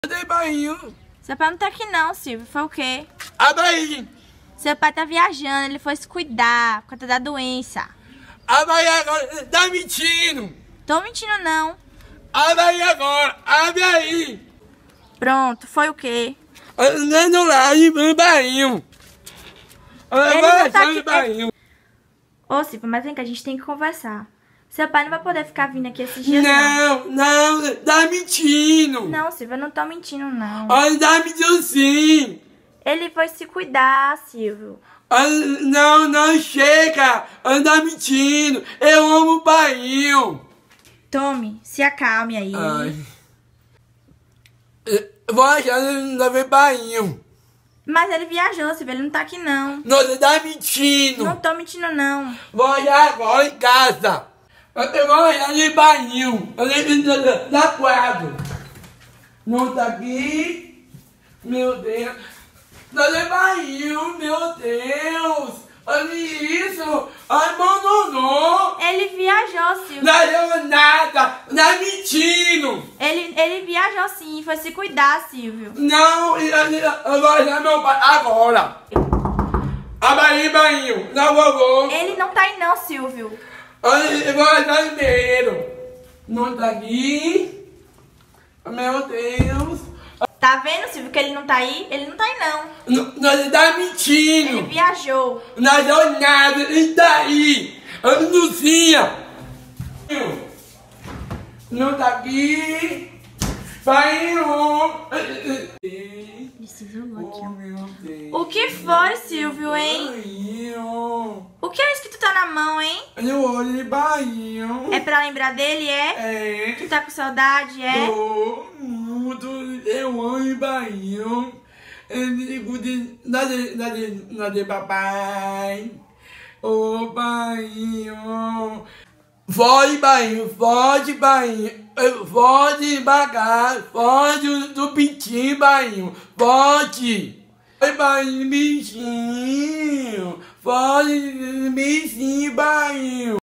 Cadê Bainho? Seu pai não tá aqui não, Silvio. Foi o quê? A Bainho! Seu pai tá viajando, ele foi se cuidar por conta da doença. A Bainho agora tá mentindo! Tô mentindo não. A Bainho agora! Abre aí! Pronto, foi o quê? Andando lá em Bainho! Ele não tá aqui. Bainho! Ô, Silvio, mas vem que a gente tem que conversar. Seu pai não vai poder ficar vindo aqui esses dias não. Não, tá mentindo! Não, Silvio, eu não tô mentindo não. Olha, tá mentindo sim! Ele foi se cuidar, Silvio. Não chega! Anda mentindo! Eu amo o Bainho! Tome, se acalme aí. Ai. Eu vou achar que não ver Bainho! Mas ele viajou, Silvio, ele não tá aqui não. Você tá mentindo! Não tô mentindo não. Vou olhar agora em casa! Eu vou olhar de Bainho! Eu lembro da quadro! Não tá aqui! Meu Deus! Não é Bainho! Meu Deus! Olha isso! Abandonou! Ele viajou, Silvio. Não deu nada! Não é mentindo! Ele viajou sim, foi se cuidar, Silvio. Não! Eu vou olhar meu pai agora! A Bainho! Não, vovô! Ele não tá aí não, Silvio. Eu vou olhar primeiro! Não tá aqui! Meu Deus! Tá vendo, Silvio, que ele não tá aí? Ele não tá aí não. Nós tá mentindo! Ele viajou. Não deu nada, ele tá aí! Lucinha! Não tá aqui! Bainho! Preciso Oh, meu Deus! O que foi, Silvio, hein? Bainho! O que é isso que tu tá na mão, hein? Eu olho de Bainho! É pra lembrar dele, é? É! Tu tá com saudade, é? Tô muito, eu amo Bainho. Eu digo de nada, papai. Ô, Bainho. Foge, Bainho, foge, Bainho. Foge devagar, foge do pintinho, Bainho. Foge. Oi, Bainho, bichinho. Foge, bichinho, Bainho.